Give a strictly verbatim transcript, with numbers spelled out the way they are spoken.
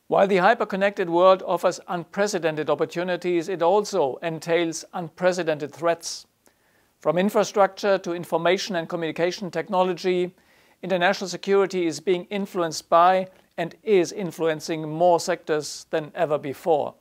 While the hyper-connected world offers unprecedented opportunities, it also entails unprecedented threats. From infrastructure to information and communication technology, international security is being influenced by and is influencing more sectors than ever before.